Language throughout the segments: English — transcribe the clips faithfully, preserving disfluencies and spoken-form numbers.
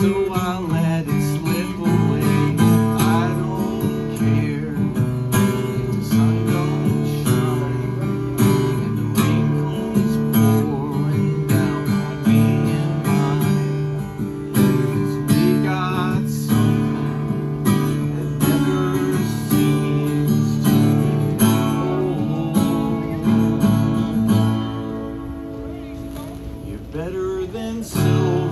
so I let it slip away. I don't care if the sun don't shine and the rain comes pouring down on me and mine. 'Cause we got something that never seems to be old. You're better than silver.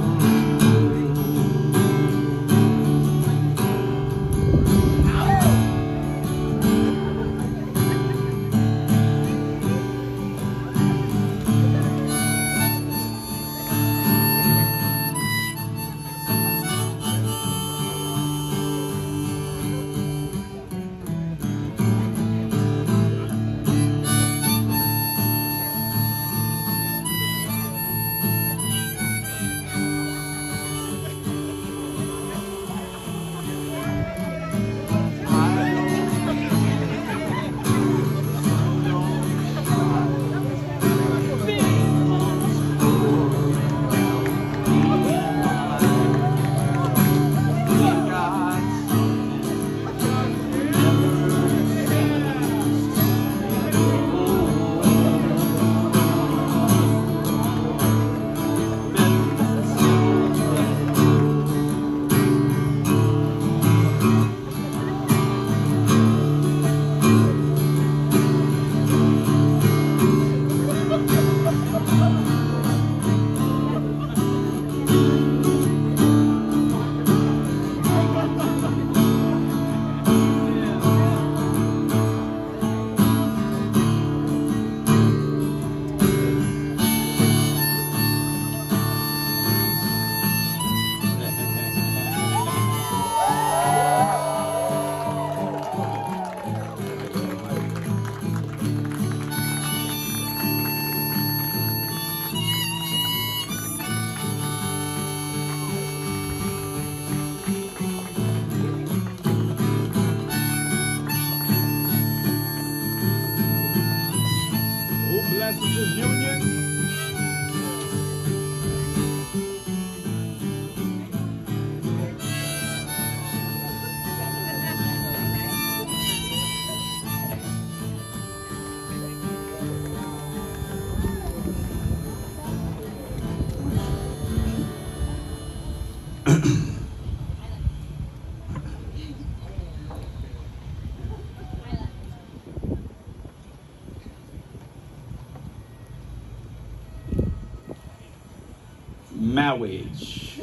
Marriage.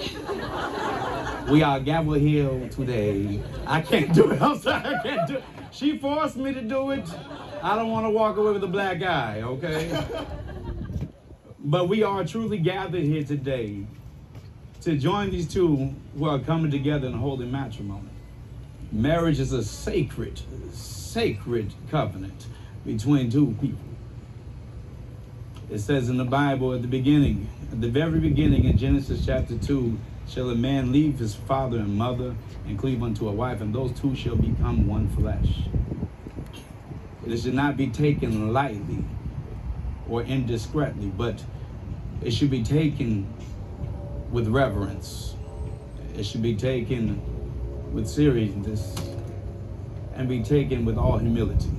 We are gathered here today. I can't do it. I'm sorry, I can't do it. She forced me to do it. I don't want to walk away with a black eye, okay? But we are truly gathered here today to join these two who are coming together in holy matrimony. Marriage is a sacred, sacred covenant between two people. It says in the Bible at the beginning, at the very beginning in Genesis chapter two, shall a man leave his father and mother and cleave unto a wife, and those two shall become one flesh. It should not be taken lightly or indiscreetly, but it should be taken with reverence. It should be taken with seriousness and be taken with all humility.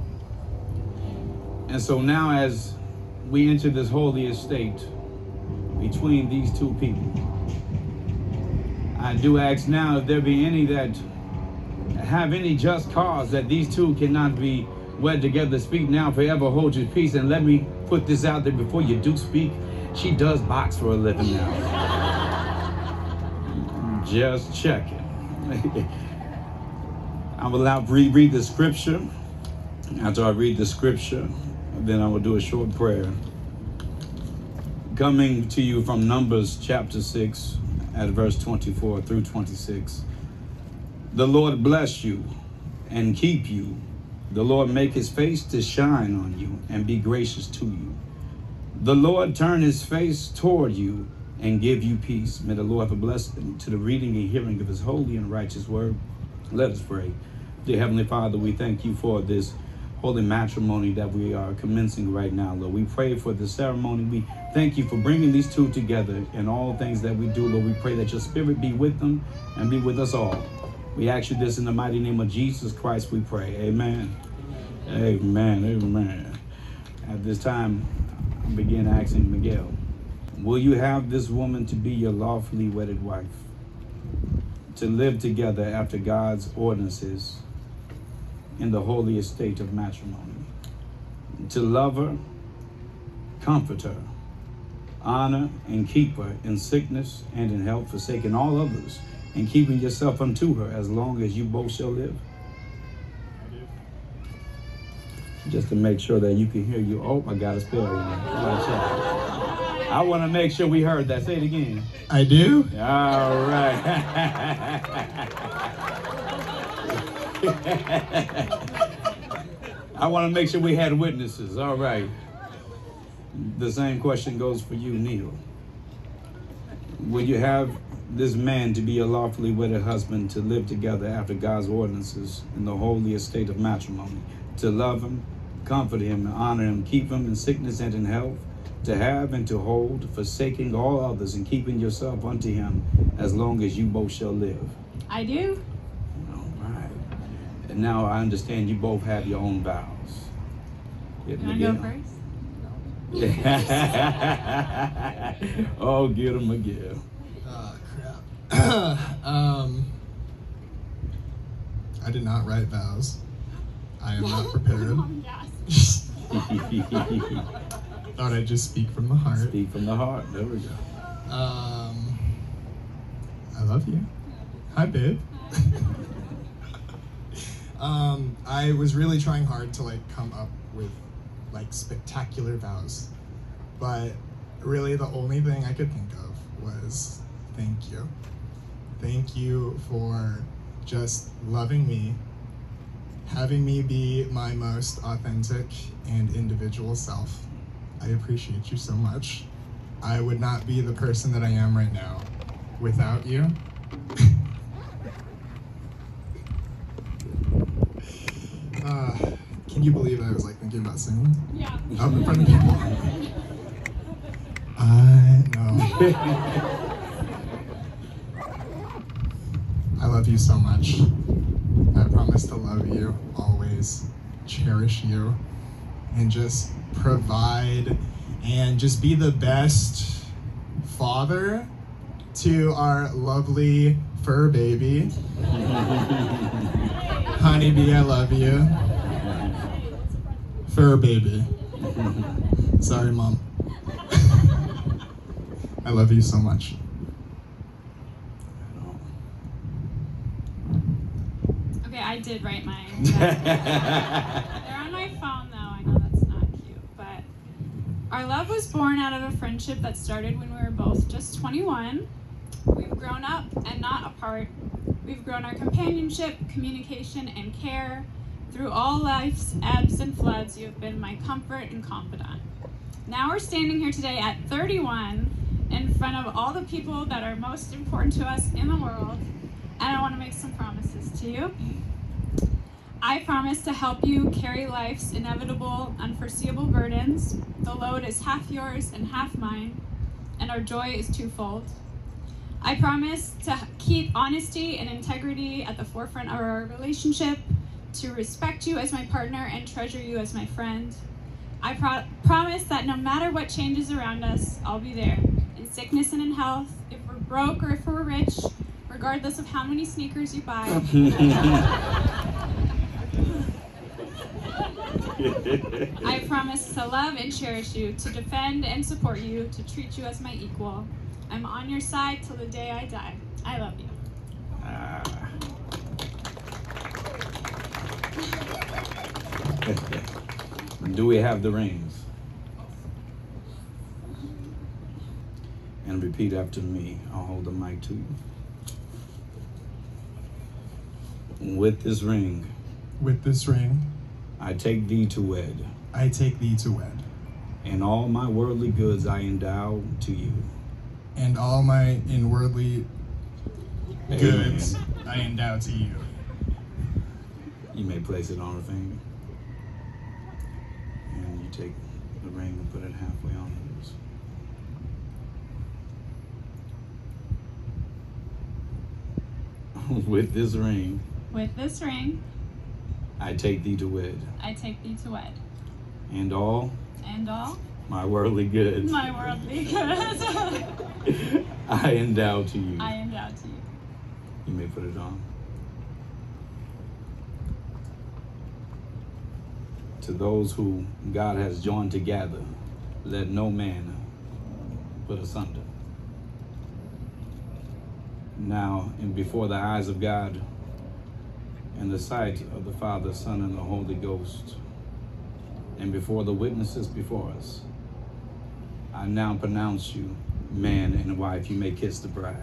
And so now as we enter this holy estate between these two people, I do ask now if there be any that have any just cause that these two cannot be wed together. Speak now, forever hold your peace. And let me put this out there before you do speak. She does box for a living now. Just checking. I will now read, read the scripture. After I read the scripture, then I will do a short prayer. Coming to you from Numbers chapter six at verse twenty-four through twenty-six. The Lord bless you and keep you. The Lord make his face to shine on you and be gracious to you. The Lord turn his face toward you and give you peace. May the Lord have a blessing to the reading and hearing of his holy and righteous word. Let us pray. Dear Heavenly Father, we thank you for this holy matrimony that we are commencing right now, Lord. We pray for the ceremony. We thank you for bringing these two together in all things that we do, Lord. We pray that your spirit be with them and be with us all. We ask you this in the mighty name of Jesus Christ, we pray. Amen. Amen. Amen. At this time, I begin asking Miguel, will you have this woman to be your lawfully wedded wife, to live together after God's ordinances in the holy estate of matrimony, to love her, comfort her, honor and keep her in sickness and in health, forsaking all others and keeping yourself unto her as long as you both shall live? Just to make sure that you can hear you. Oh, I got a spell in there. I want to make sure we heard that. Say it again. I do. All right. I want to make sure we had witnesses. All right. The same question goes for you, Neal. Will you have this man to be a lawfully wedded husband, to live together after God's ordinances in the holy estate of matrimony, to love him, comfort him, and honor him, keep him in sickness and in health, to have and to hold, forsaking all others and keeping yourself unto him as long as you both shall live? I do. All right. And now I understand you both have your own vows. You want to go first? Oh, get him, Miguel. Oh, crap. um, I did not write vows. I am not prepared. Thought I'd just speak from the heart. Speak from the heart. There we go. Um, I love you. Hi, babe. um, I was really trying hard to like come up with like spectacular vows, but really the only thing I could think of was thank you. Thank you for just loving me, having me be my most authentic and individual self. I appreciate you so much. I would not be the person that I am right now without you. uh, can you believe I was like thinking about singing? Yeah. Up in front of people. I know. I love you so much. I promise to love you always, cherish you, and just provide and just be the best father to our lovely fur baby. Honeybee, I love you. Fur baby. Sorry, Mom. I love you so much. Okay, I did write mine. They're on my phone, though. I know that's not cute, but our love was born out of a friendship that started when we were both just twenty-one. We've grown up and not apart. We've grown our companionship, communication, and care. Through all life's ebbs and floods, you have been my comfort and confidant. Now we're standing here today at thirty-one in front of all the people that are most important to us in the world, and I want to make some promises to you. I promise to help you carry life's inevitable, unforeseeable burdens. The load is half yours and half mine, and our joy is twofold. I promise to keep honesty and integrity at the forefront of our relationship, to respect you as my partner and treasure you as my friend. I pro- promise that no matter what changes around us, I'll be there, in sickness and in health, if we're broke or if we're rich, regardless of how many sneakers you buy. I promise to love and cherish you, to defend and support you, to treat you as my equal. I'm on your side till the day I die. I love you. Ah. Do we have the rings? And repeat after me. I'll hold the mic to you. With this ring, With this ring, I take thee to wed, I take thee to wed, and all my worldly goods I endow to you. and all my inwardly Amen. goods I endow to you. You may place it on her finger. take the ring and put it halfway on yours. With this ring, With this ring, I take thee to wed, I take thee to wed, and all and all my worldly goods my worldly goods I endow to you. I endow to you. You may put it on. To those who God has joined together, let no man put asunder. Now, and before the eyes of God, and the sight of the Father, Son, and the Holy Ghost, and before the witnesses before us, I now pronounce you man and wife. You may kiss the bride.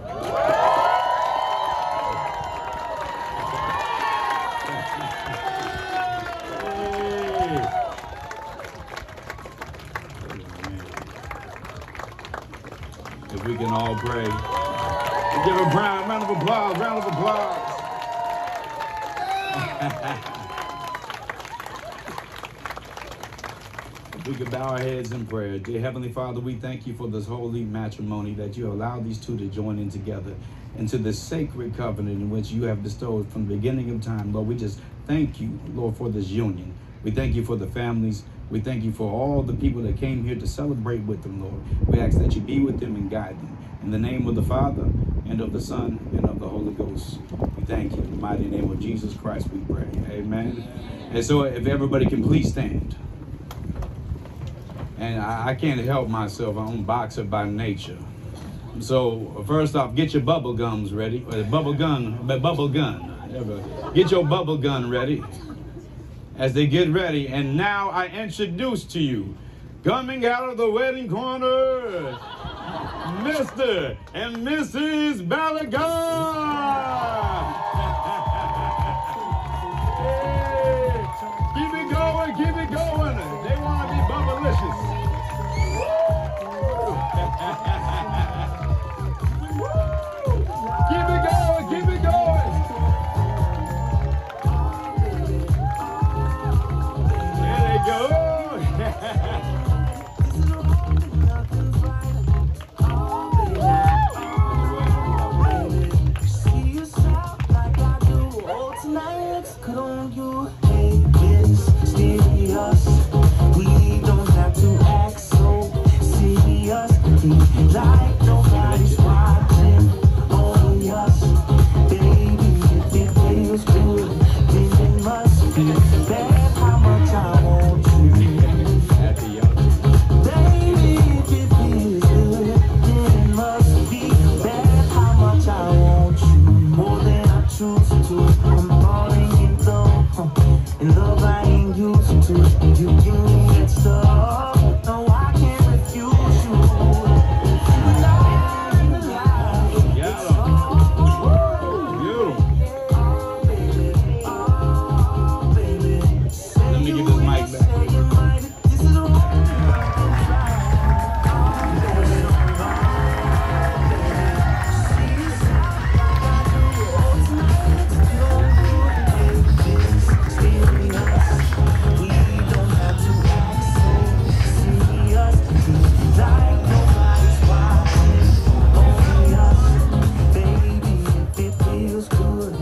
If we can all pray, give a round, round of applause, round of applause. If we could bow our heads in prayer. Dear Heavenly Father, we thank you for this holy matrimony that you allow these two to join in together into this sacred covenant in which you have bestowed from the beginning of time. Lord, we just thank you, Lord, for this union. We thank you for the families. We thank you for all the people that came here to celebrate with them, Lord. We ask that you be with them and guide them. In the name of the Father, and of the Son, and of the Holy Ghost, we thank you. In the mighty name of Jesus Christ, we pray. Amen. And so if everybody can please stand. And I, I can't help myself. I'm a boxer by nature. So first off, get your bubble gums ready. Or bubble gun, bubble gun. Get your bubble gun ready. As they get ready, and now I introduce to you, coming out of the wedding corner, Mister and Missus Balagot. Hey, keep it going, keep it going. They want to be bubblicious. Keep it going, keep it going. Go. See yourself like I do. Oh, tonight, could on you take this serious. We don't have to act so serious. Like nobody's watching, only us. Baby, if it feels good, then it must be bad. How much I want. I'm falling in love, and love I ain't used to. You give me that stuff, no, I can't refuse you. Yeah. Let me give this mic back. Good.